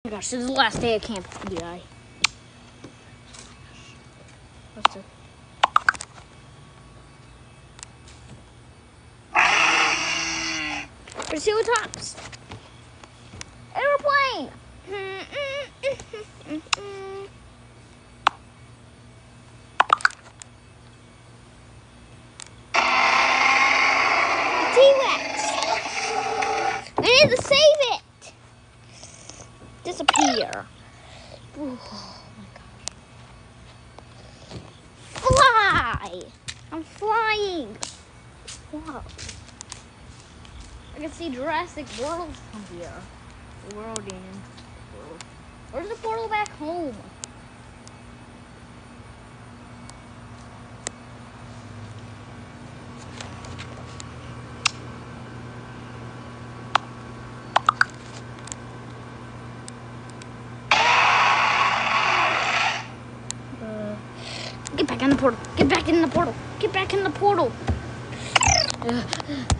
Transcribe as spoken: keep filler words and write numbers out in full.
Oh my gosh, this is the last day of camp. Yeah. What's it? Triceratops. Airplane. T-Rex. I need to save it. Disappear. Oh my gosh. Fly. I'm flying. Whoa. I can see Jurassic World from here. World in. World. Where's the portal back home? Uh, get back in the portal. Get back in the portal. Get back in the portal. Uh,